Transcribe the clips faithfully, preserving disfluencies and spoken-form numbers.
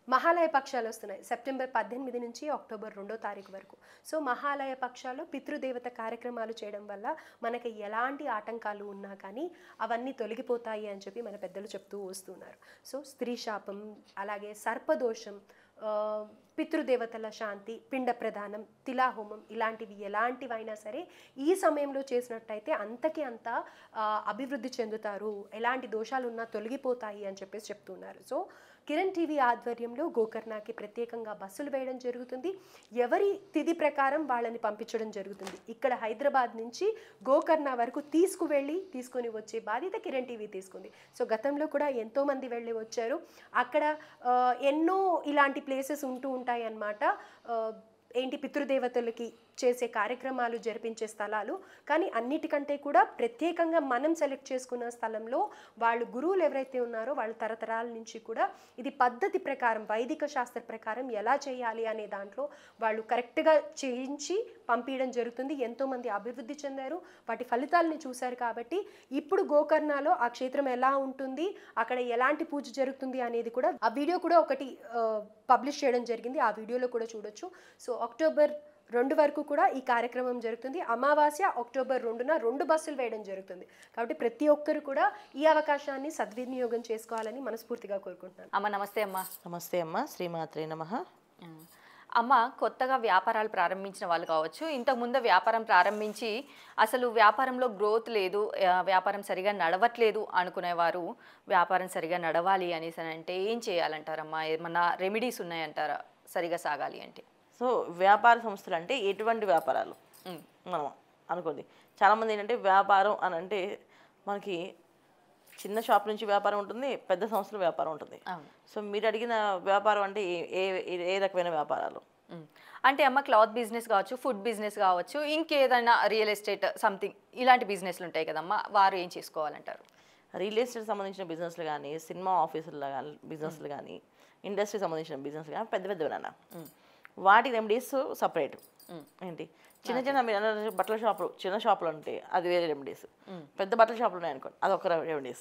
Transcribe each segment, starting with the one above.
మహాలయ పక్షాలు వస్తున్నాయి సెప్టెంబర్ పద్దెనిమిది నుంచి అక్టోబర్ రెండో తారీఖు వరకు. సో మహాలయ పక్షాలు పితృదేవత కార్యక్రమాలు చేయడం వల్ల మనకి ఎలాంటి ఆటంకాలు ఉన్నా కానీ అవన్నీ తొలగిపోతాయి అని చెప్పి మన పెద్దలు చెప్తూ వస్తున్నారు. సో స్త్రీ శాపం, అలాగే సర్పదోషం, పితృదేవతల శాంతి, పిండ ప్రధానం, తిలాహోమం ఇలాంటివి ఎలాంటివైనా సరే ఈ సమయంలో చేసినట్టయితే అంతకి అంత అభివృద్ధి చెందుతారు, ఎలాంటి దోషాలు ఉన్నా తొలగిపోతాయి అని చెప్పేసి చెప్తున్నారు. సో కిరణ్ టీవీ ఆధ్వర్యంలో గోకర్ణకి ప్రత్యేకంగా బస్సులు వేయడం జరుగుతుంది. ఎవరి తిథి ప్రకారం వాళ్ళని పంపించడం జరుగుతుంది. ఇక్కడ హైదరాబాద్ నుంచి గోకర్ణ వరకు తీసుకువెళ్ళి తీసుకొని వచ్చే బాధ్యత కిరణ్ టీవీ తీసుకుంది. సో గతంలో కూడా ఎంతోమంది వెళ్ళి వచ్చారు. అక్కడ ఎన్నో ఇలాంటి ప్లేసెస్ ఉంటూ ఉంటాయి అన్నమాట. ఏంటి పితృదేవతలకి చేసే కార్యక్రమాలు జరిపించే స్థలాలు. కానీ అన్నిటికంటే కూడా ప్రత్యేకంగా మనం సెలెక్ట్ చేసుకున్న స్థలంలో వాళ్ళు గురువులు ఎవరైతే ఉన్నారో వాళ్ళు తరతరాల నుంచి కూడా ఇది పద్ధతి ప్రకారం వైదిక శాస్త్ర ప్రకారం ఎలా చేయాలి అనే దాంట్లో వాళ్ళు కరెక్ట్గా చేయించి పంపించడం జరుగుతుంది. ఎంతోమంది అభివృద్ధి చెందారు, వాటి ఫలితాలని చూశారు. కాబట్టి ఇప్పుడు గోకర్ణలో ఆ క్షేత్రం ఎలా ఉంటుంది, అక్కడ ఎలాంటి పూజ జరుగుతుంది అనేది కూడా ఆ వీడియో కూడా ఒకటి పబ్లిష్ చేయడం జరిగింది. ఆ వీడియోలో కూడా చూడొచ్చు. సో అక్టోబర్ రెండు వరకు కూడా ఈ కార్యక్రమం జరుగుతుంది. అమావాస్య అక్టోబర్ రెండున రెండు బస్సులు వేయడం జరుగుతుంది. కాబట్టి ప్రతి ఒక్కరు కూడా ఈ అవకాశాన్ని సద్వినియోగం చేసుకోవాలని మనస్ఫూర్తిగా కోరుకుంటున్నాను. అమ్మ నమస్తే. అమ్మ నమస్తే అమ్మ. శ్రీమాత్రే నమః. అమ్మ, కొత్తగా వ్యాపారాలు ప్రారంభించిన వాళ్ళు కావచ్చు, ఇంతకుముందు వ్యాపారం ప్రారంభించి అసలు వ్యాపారంలో గ్రోత్ లేదు, వ్యాపారం సరిగా నడవట్లేదు అనుకునేవారు వ్యాపారం సరిగా నడవాలి అనేసి అంటే ఏం చేయాలంటారమ్మా? ఏమన్నా రెమెడీస్ ఉన్నాయంటారా సరిగా సాగాలి అంటే? సో వ్యాపార సంస్థలు అంటే ఎటువంటి వ్యాపారాలు మనం అనుకోండి. చాలామంది ఏంటంటే వ్యాపారం అని అంటే మనకి చిన్న షాప్ నుంచి వ్యాపారం ఉంటుంది, పెద్ద సంస్థల వ్యాపారం ఉంటుంది. సో మీరు అడిగిన వ్యాపారం అంటే ఏ ఏ రకమైన వ్యాపారాలు అంటే అమ్మ? క్లాత్ బిజినెస్ కావచ్చు, ఫుడ్ బిజినెస్ కావచ్చు, ఇంకేదైనా రియల్ ఎస్టేట్ సంథింగ్ ఇలాంటి బిజినెస్లు ఉంటాయి కదమ్మా, వారు ఏం చేసుకోవాలంటారు? రియల్ ఎస్టేట్ సంబంధించిన బిజినెస్లు కానీ, సినిమా ఆఫీసులు కానీ బిజినెస్లు కానీ, ఇండస్ట్రీ సంబంధించిన బిజినెస్ కానీ పెద్ద పెద్దవన్నా వాటి రెమెడీస్ సపరేట్. ఏంటి చిన్న చిన్న బట్టల షాపులు, చిన్న షాపులు అంటే అది వేరే రెమెడీస్. పెద్ద బట్టల షాపులు ఉన్నాయనుకోండి అది ఒక రెమెడీస్.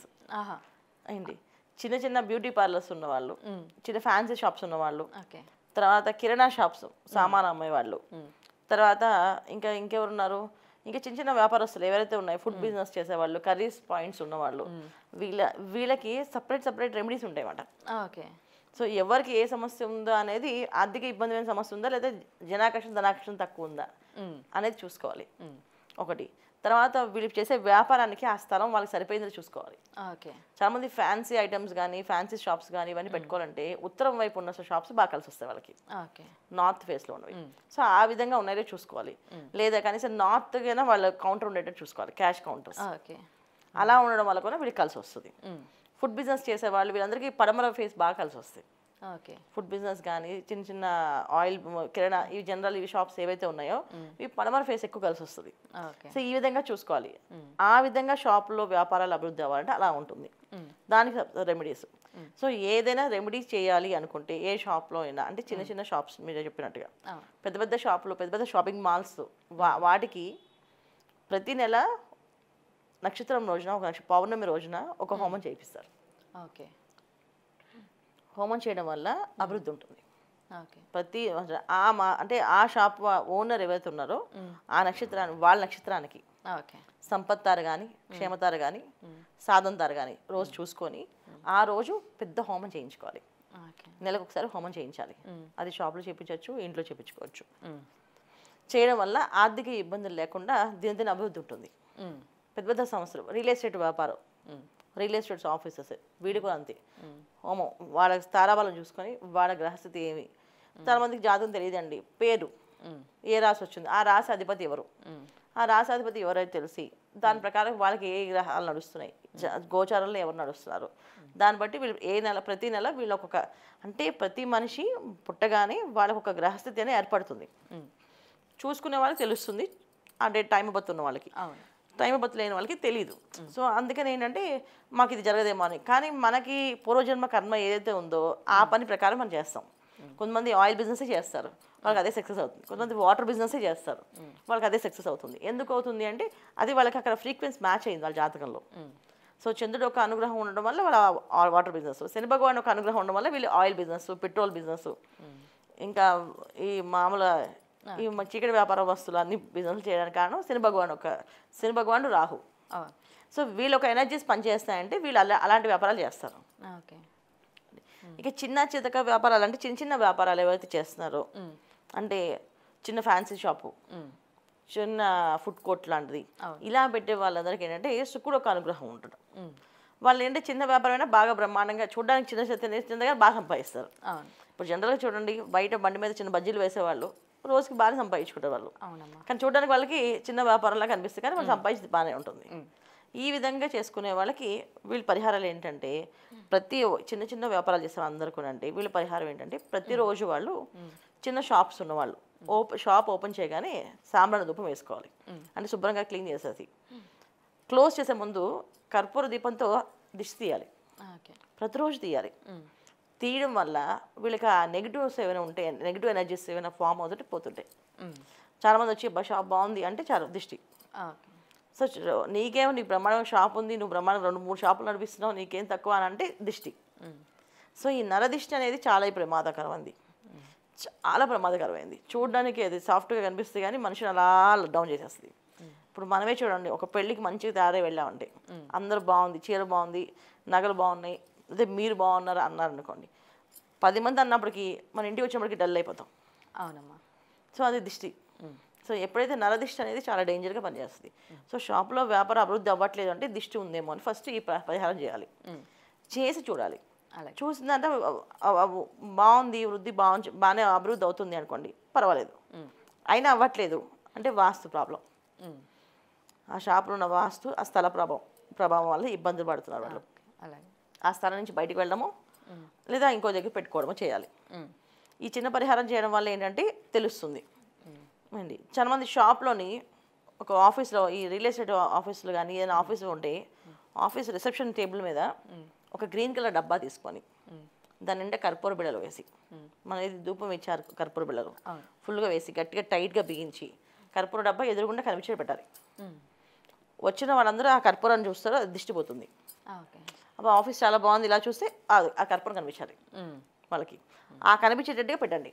ఏంటి చిన్న చిన్న బ్యూటీ పార్లర్స్ ఉన్నవాళ్ళు, చిన్న ఫ్యాన్సీ షాప్స్ ఉన్నవాళ్ళు, తర్వాత కిరాణా షాప్స్ సామాన్ అమ్మే వాళ్ళు, తర్వాత ఇంకా ఇంకెవరున్నారు, ఇంకా చిన్న చిన్న వ్యాపారస్తులు ఎవరైతే ఉన్నాయి ఫుడ్ బిజినెస్ చేసేవాళ్ళు, కర్రీస్ పాయింట్స్ ఉన్నవాళ్ళు, వీళ్ళ వీళ్ళకి సపరేట్ సపరేట్ రెమెడీస్ ఉంటాయి అన్నమాట. ఓకే. సో ఎవరికి ఏ సమస్య ఉందో అనేది, ఆర్థిక ఇబ్బందిమైన సమస్య ఉందా లేదా జనాకర్షణ ధనాకర్షణ తక్కువ ఉందా అనేది చూసుకోవాలి ఒకటి. తర్వాత వీళ్ళు చేసే వ్యాపారానికి ఆ స్థలం వాళ్ళకి సరిపోయిందని చూసుకోవాలి. ఓకే. చాలామంది ఫ్యాన్సీ ఐటమ్స్ కానీ ఫ్యాన్సీ షాప్స్ కానీ ఇవన్నీ పెట్టుకోవాలంటే ఉత్తరం వైపు ఉన్న షాప్స్ బాగా కలిసి వస్తాయి వాళ్ళకి, నార్త్ ఫేస్లో ఉన్నవి. సో ఆ విధంగా ఉన్నాయో చూసుకోవాలి. లేదా కనీసం నార్త్ కైనా వాళ్ళ కౌంటర్ ఉండేటట్టు చూసుకోవాలి, క్యాష్ కౌంటర్స్. అలా ఉండడం వల్ల కూడా వీళ్ళకి కలిసి వస్తుంది. ఫుడ్ బిజినెస్ చేసే వాళ్ళు వీళ్ళందరికీ పడమర ఫేస్ బాగా కలిసి వస్తాయి. ఓకే. ఫుడ్ బిజినెస్ కానీ చిన్న చిన్న ఆయిల్ కిరాణా ఇవి జనరల్ ఇవి షాప్స్ ఏవైతే ఉన్నాయో ఇవి పడమర ఫేస్ ఎక్కువ కలిసి వస్తుంది. సో ఈ విధంగా చూసుకోవాలి. ఆ విధంగా షాపులో వ్యాపారాలు అభివృద్ధి అవ్వాలంటే అలా ఉంటుంది. దానికి రెమెడీస్. సో ఏదైనా రెమెడీస్ చేయాలి అనుకుంటే ఏ షాప్లో అయినా, అంటే చిన్న చిన్న షాప్స్ మీరు చెప్పినట్టుగా పెద్ద పెద్ద షాపులు, పెద్ద పెద్ద షాపింగ్ మాల్స్ వాటికి ప్రతి నెల నక్షత్రం రోజున, ఒక నక్ష పౌర్ణమి రోజున ఒక హోమం చేయిస్తారు. ఓకే. హోమం చేయడం వల్ల అభివృద్ధి ఉంటుంది. ఓకే. ప్రతి ఆ మా అంటే ఆ షాప్ ఓనర్ ఎవరైతే ఉన్నారో ఆ నక్షత్రానికి, వాళ్ళ నక్షత్రానికి ఓకే సంపత్తారు కానీ, క్షేమతారు కానీ, సాధంతారు కానీ రోజు చూసుకొని ఆ రోజు పెద్ద హోమం చేయించుకోవాలి. నెలకు ఒకసారి హోమం చేయించాలి. అది షాప్లో చేయించవచ్చు, ఇంట్లో చేయించుకోవచ్చు. చేయడం వల్ల ఆర్థిక ఇబ్బందులు లేకుండా దినదిన అభివృద్ధి ఉంటుంది. పెద్ద పెద్ద సంస్థలు, రియల్ ఎస్టేట్ వ్యాపారం, రియల్ ఎస్టేట్స్ ఆఫీసెస్ వీడి కూడా అంతే. హోమం వాళ్ళ తారాబలం చూసుకొని వాళ్ళ గ్రహస్థితి ఏమి, చాలా మందికి జాతకం తెలియదండి, పేరు ఏ రాశి వచ్చింది, ఆ రాశి అధిపతి ఎవరు, ఆ రాశి అధిపతి ఎవరైతే తెలిసి దాని ప్రకారం వాళ్ళకి ఏ గ్రహాలు నడుస్తున్నాయి, గోచారంలో ఎవరు నడుస్తున్నారు, దాన్ని బట్టి వీళ్ళు ఏ నెల ప్రతి నెల వీళ్ళు ఒక్కొక్క, అంటే ప్రతి మనిషి పుట్టగానే వాళ్ళకు ఒక గ్రహస్థితి అనేది ఏర్పడుతుంది. చూసుకునే వాళ్ళకి తెలుస్తుంది, ఆ డేట్ టైం బతున్న వాళ్ళకి, టైం బతు లేని వాళ్ళకి తెలియదు. సో అందుకని ఏంటంటే మాకు ఇది జరగదేమో అని. కానీ మనకి పూర్వజన్మ కర్మ ఏదైతే ఉందో ఆ పని ప్రకారం మనం చేస్తాం. కొంతమంది ఆయిల్ బిజినెసే చేస్తారు, వాళ్ళకి అదే సక్సెస్ అవుతుంది. కొంతమంది వాటర్ బిజినెసే చేస్తారు, వాళ్ళకి అదే సక్సెస్ అవుతుంది. ఎందుకు అవుతుంది అంటే అది వాళ్ళకి అక్కడ ఫ్రీక్వెన్సీ మ్యాచ్ అయింది వాళ్ళ జాతకంలో. సో చంద్రుడు ఒక అనుగ్రహం ఉండడం వల్ల వాళ్ళ వాటర్ బిజినెస్, శని భగవాన్ ఒక అనుగ్రహం ఉండడం వల్ల వీళ్ళు ఆయిల్ బిజినెస్, పెట్రోల్ బిజినెస్, ఇంకా ఈ మామూలు ఈ చీకటి వ్యాపార వస్తువులు అన్ని బిజినెస్ చేయడానికి కారణం శని భగవాన్ ఒక శని భగవాన్ రాహు. సో వీళ్ళు ఒక ఎనర్జీస్ పనిచేస్తాయంటే వీళ్ళు అలా అలాంటి వ్యాపారాలు చేస్తారు. ఓకే. ఇక చిన్న చితక వ్యాపారాలు అంటే చిన్న చిన్న వ్యాపారాలు ఏవైతే చేస్తున్నారో, అంటే చిన్న ఫ్యాన్సీ షాపు, చిన్న ఫుడ్ కోర్ట్ లాంటిది, ఇలా పెట్టే వాళ్ళందరికీ ఏంటంటే శుక్రుడు ఒక అనుగ్రహం ఉంటాడు. వాళ్ళు ఏంటంటే చిన్న వ్యాపారమైనా బాగా బ్రహ్మాండంగా చూడడానికి చిన్న చిన్న చిన్నగా బాగా సంపాదిస్తారు. ఇప్పుడు జనరల్గా చూడండి, బయట బండి మీద చిన్న బజ్జీలు వేసేవాళ్ళు రోజుకి బాగా సంపాదించుకుంటారు వాళ్ళు, కానీ చూడడానికి వాళ్ళకి చిన్న వ్యాపారంలా కనిపిస్తుంది, కానీ వాళ్ళు సంపాదించి బాగానే ఉంటుంది. ఈ విధంగా చేసుకునే వాళ్ళకి వీళ్ళ పరిహారాలు ఏంటంటే, ప్రతి చిన్న చిన్న వ్యాపారాలు చేసే అందరూ కూడా అంటే వీళ్ళ పరిహారం ఏంటంటే, ప్రతిరోజు వాళ్ళు చిన్న షాప్స్ ఉన్నవాళ్ళు ఓపెన్ షాప్ ఓపెన్ చేయగానే సాంబ్రాణి ధూపం వేసుకోవాలి. అంటే శుభ్రంగా క్లీన్ చేసేసి క్లోజ్ చేసే ముందు కర్పూర దీపంతో దిష్టి తీయాలి. ప్రతిరోజు తీయాలి. తీయడం వల్ల వీళ్ళకి ఆ నెగిటివ్స్ ఏమైనా ఉంటే, నెగిటివ్ ఎనర్జీస్ ఏమైనా ఫామ్ అవుతుంటే పోతుంటాయి. చాలామంది వచ్చి బా షాప్ బాగుంది అంటే చాలు దిష్టి. సో నీకేమో నీ బ్రహ్మాండంగా షాప్ ఉంది, నువ్వు బ్రహ్మాండంగా రెండు మూడు షాపులు నడిపిస్తున్నావు, నీకేం తక్కువ అని అంటే దిష్టి. సో ఈ నరదిష్టి అనేది చాలా ప్రమాదకరమైంది, చాలా ప్రమాదకరమైంది. చూడడానికి అది సాఫ్ట్గా కనిపిస్తుంది కానీ మనిషిని అలా డౌన్ చేసేస్తుంది. ఇప్పుడు మనమే చూడండి, ఒక పెళ్ళికి మంచిగా తయారై వెళ్ళామంటే అందరూ బాగుంది, చీర బాగుంది, నగలు బాగున్నాయి, అదే మీరు బాగున్నారు అన్నారు అనుకోండి, పది మంది అన్నప్పటికీ మన ఇంటికి వచ్చినప్పటికీ డల్ అయిపోతాం. అవునమ్మా. సో అది దిష్టి. సో ఎప్పుడైతే నరదిష్టి అనేది చాలా డేంజర్గా పనిచేస్తుంది. సో షాప్లో వ్యాపారం అభివృద్ధి అవ్వట్లేదు అంటే దిష్టి ఉందేమో అని ఫస్ట్ ఈ పరిహారం చేయాలి. చేసి చూడాలి. చూసిందంటే బాగుంది, వృద్ధి బాగుంది, బాగానే అభివృద్ధి అవుతుంది అనుకోండి, పర్వాలేదు. అయినా అవ్వట్లేదు అంటే వాస్తు ప్రాబ్లం. ఆ షాప్లో ఉన్న వాస్తు, ఆ స్థల ప్రభావం ప్రభావం వల్ల ఇబ్బందులు పడుతున్నారు వాళ్ళు. ఆ స్థలం నుంచి బయటకు వెళ్ళడము లేదా ఇంకో దగ్గర పెట్టుకోవడమో చేయాలి. ఈ చిన్న పరిహారం చేయడం వల్ల ఏంటంటే తెలుస్తుంది అండి. చాలామంది షాప్లోని ఒక ఆఫీస్లో, ఈ రియల్ ఎస్టేట్ ఆఫీసులో కానీ ఏదైనా ఆఫీసులో ఉంటే ఆఫీస్ రిసెప్షన్ టేబుల్ మీద ఒక గ్రీన్ కలర్ డబ్బా తీసుకొని దాని నిండా కర్పూర బిళ్ళలు వేసి, మన ఇది ధూపం ఇచ్చారు కర్పూర బిళ్ళలు ఫుల్గా వేసి గట్టిగా టైట్గా బిగించి కర్పూర డబ్బా ఎదురుగుండా కనిపించే పెట్టాలి. వచ్చిన వాళ్ళందరూ ఆ కర్పూరాన్ని చూస్తారో అది దిష్టిపోతుంది. అప్పుడు ఆఫీస్ చాలా బాగుంది, ఇలా చూస్తే ఆ కర్పూరం కనిపించాలి వాళ్ళకి. ఆ కనిపించేటట్టుగా పెట్టండి.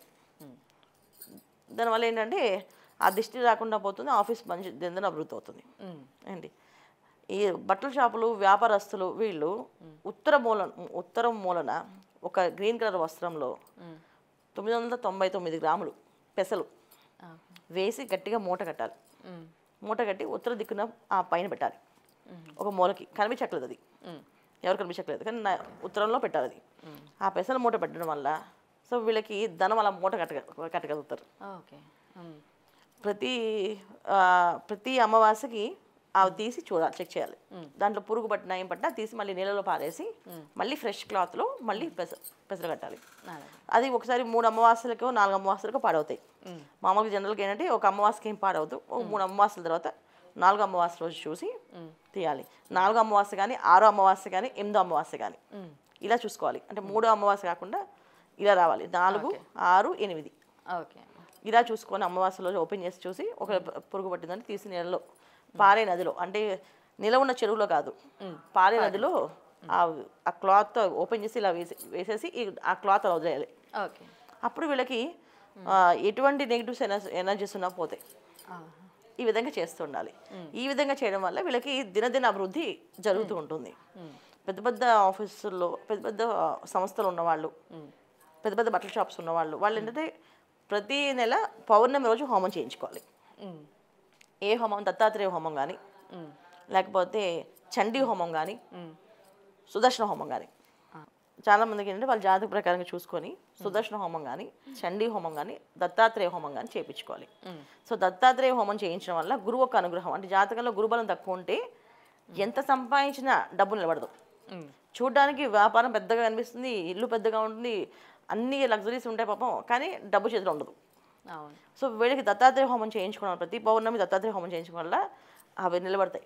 దానివల్ల ఏంటంటే ఆ దిష్టి రాకుండా పోతుంది, ఆఫీస్ మంచి దిందన అభివృద్ధి అవుతుంది అండి. ఈ బట్టల షాపులు వ్యాపారస్తులు వీళ్ళు ఉత్తర మూల ఉత్తరం మూలన ఒక గ్రీన్ కలర్ వస్త్రంలో తొమ్మిది వందల తొంభై తొమ్మిది గ్రాములు పెసలు వేసి గట్టిగా మూట కట్టాలి. మూట కట్టి ఉత్తర దిక్కున ఆ పైన పెట్టాలి. ఒక మూలకి కనిపించట్లేదు, అది ఎవరు కనిపించట్లేదు కానీ ఉత్తరంలో పెట్టాలి అది. ఆ పెసల మూట పెట్టడం వల్ల సో వీళ్ళకి ధనం అలా మూట కట్ట కట్టగలుగుతారు. ప్రతి ప్రతి అమావాస్యకి అవి తీసి చూడాలి, చెక్ చేయాలి. దాంట్లో పురుగు పట్టినా ఏం పట్టినా తీసి మళ్ళీ నీళ్ళలో పారేసి మళ్ళీ ఫ్రెష్ క్లాత్లో మళ్ళీ పెస పెసలు కట్టాలి. అది ఒకసారి మూడు అమావాస్యలకు నాలుగు అమావాస్యలకు పాడవుతాయి. మామూలుగా జనరల్గా ఏంటంటే ఒక అమావాస్యకి ఏం పాడవద్దు, ఒక మూడు అమావాస్యల తర్వాత నాలుగు అమావాస్య రోజు చూసి తీయాలి. నాలుగు అమావాస్య కానీ ఆరో అమావాస్య కానీ ఎనిమిదో అమావాస్య కానీ ఇలా చూసుకోవాలి. అంటే మూడో అమావాస్య కాకుండా ఇలా రావాలి, నాలుగు ఆరు ఎనిమిది ఇలా చూసుకొని అమావాస్య రోజు ఓపెన్ చేసి చూసి ఒక పురుగు పట్టిందని తీసి నీళ్ళలో పారే నదిలో, అంటే నిల ఉన్న చెరువులో కాదు, పారే నదిలో ఆ క్లాత్ ఓపెన్ చేసి ఇలా వేసి వేసేసి ఆ క్లాత్ అలా వదిలేయాలి. అప్పుడు వీళ్ళకి ఎటువంటి నెగిటివ్స్ ఎనర్జీస్ ఉన్నా పోతాయి. ఈ విధంగా చేస్తూ ఉండాలి. ఈ విధంగా చేయడం వల్ల వీళ్ళకి దినదిన అభివృద్ధి జరుగుతూ ఉంటుంది. పెద్ద పెద్ద ఆఫీసుల్లో పెద్ద పెద్ద సంస్థలు ఉన్నవాళ్ళు, పెద్ద పెద్ద బట్టల షాప్స్ ఉన్నవాళ్ళు వాళ్ళు ఏంటంటే ప్రతి నెల పౌర్ణమి రోజు హోమం చేయించుకోవాలి. ఏ హోమం, దత్తాత్రేయ హోమం కానీ లేకపోతే చండీ హోమం కానీ సుదర్శన హోమం కానీ, చాలామందికి ఏంటంటే వాళ్ళ జాతక ప్రకారంగా చూసుకొని సుదర్శన హోమం కానీ చండీ హోమం కానీ దత్తాత్రేయ హోమం కానీ చేయించుకోవాలి. సో దత్తాత్రేయ హోమం చేయించడం వల్ల గురువు ఒక అనుగ్రహం, అంటే జాతకంలో గురుబలం తక్కువ ఉంటే ఎంత సంపాదించినా డబ్బు నిలబడదు. చూడడానికి వ్యాపారం పెద్దగా కనిపిస్తుంది, ఇల్లు పెద్దగా ఉంటుంది, అన్ని లగ్జరీస్ ఉంటాయి పాపం, కానీ డబ్బు చేతిలో ఉండదు. సో వీళ్ళకి దత్తాత్రేయ హోమం చేయించుకోవడం, ప్రతి పౌర్ణమి దత్తాత్రేయ హోమం చేయించుకోవడం వల్ల అవి నిలబడతాయి.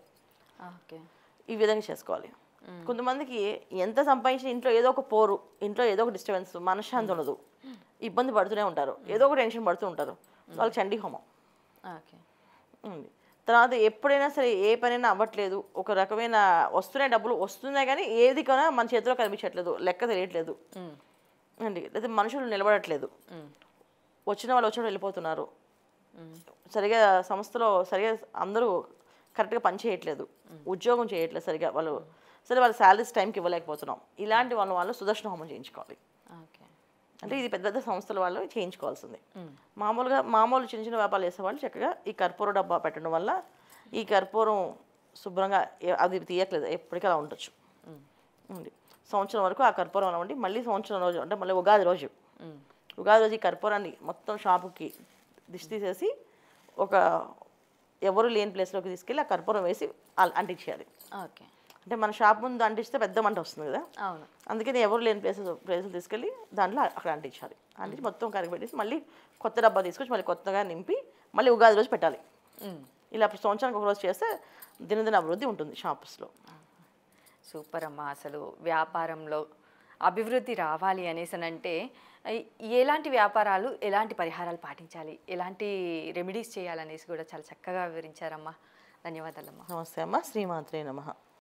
ఈ విధంగా చేసుకోవాలి. కొంతమందికి ఎంత సంపాదించిన ఇంట్లో ఏదో ఒక పోరు, ఇంట్లో ఏదో ఒక డిస్టర్బెన్స్, మనశ్శాంతి ఉండదు, ఇబ్బంది పడుతూనే ఉంటారు, ఏదో ఒక టెన్షన్ పడుతూ ఉంటారు. వాళ్ళకి చండీ హోమం తర్వాత ఎప్పుడైనా సరే ఏ పనైనా అవ్వట్లేదు, ఒక రకమైన వస్తున్నాయి డబ్బులు వస్తున్నాయి కానీ ఏది కొనా మన చేతిలో కనిపించట్లేదు, లెక్క తెలియట్లేదు అండి. లేదా మనుషులు నిలబడట్లేదు, వచ్చిన వాళ్ళు వచ్చిన వెళ్ళిపోతున్నారు, సరిగా సంస్థలో సరిగా అందరూ కరెక్ట్గా పని చేయట్లేదు, ఉద్యోగం చేయట్లేదు సరిగా, వాళ్ళు సరే వాళ్ళ శాలరీస్ టైంకి ఇవ్వలేకపోతున్నాం, ఇలాంటి వాళ్ళ వాళ్ళు సుదర్శన హోమం చేయించుకోవాలి. అంటే ఇది పెద్ద పెద్ద సంస్థల వాళ్ళు చేయించుకోవాల్సింది. మామూలుగా మామూలు చిన్న చిన్న వ్యాపారాలు చేసేవాళ్ళు చక్కగా ఈ కర్పూర డబ్బా పెట్టడం వల్ల ఈ కర్పూరం శుభ్రంగా ఏ- అది తీయట్లేదు, ఎప్పటికీ అలా ఉండొచ్చు ఉంది. సంవత్సరం వరకు ఆ కర్పూరం అలా ఉండి మళ్ళీ సంవత్సరం రోజు అంటే మళ్ళీ ఉగాది రోజు ఉగాది రోజు ఈ కర్పూరాన్ని మొత్తం షాపుకి దిష్టి తీసేసి ఒక ఎవరు లేని ప్లేస్లోకి తీసుకెళ్ళి ఆ కర్పూరం వేసి అల్- అంటించేయాలి. ఓకే. అంటే మన షాప్ ముందు అంటిస్తే పెద్ద మంట వస్తుంది కదా, అవును. అందుకని ఎవరు లేని ప్లేసెస్ ప్లేసులు తీసుకెళ్ళి దాంట్లో అక్కడ అంటించాలి. అంటించి మొత్తం కరిగి పెట్టేసి మళ్ళీ కొత్త డబ్బా తీసుకొచ్చి మళ్ళీ కొత్తగా నింపి మళ్ళీ ఉగాది రోజు పెట్టాలి. ఇలా సంవత్సరానికి ఒక రోజు చేస్తే దినదిన అభివృద్ధి ఉంటుంది షాప్స్లో. సూపర్ అమ్మా. అసలు వ్యాపారంలో అభివృద్ధి రావాలి అనేసి అంటే ఎలాంటి వ్యాపారాలు ఎలాంటి పరిహారాలు పాటించాలి, ఎలాంటి రెమెడీస్ చేయాలనేసి కూడా చాలా చక్కగా వివరించారమ్మా. ధన్యవాదాలమ్మా. నమస్తే అమ్మ. శ్రీమాత్రే నమః.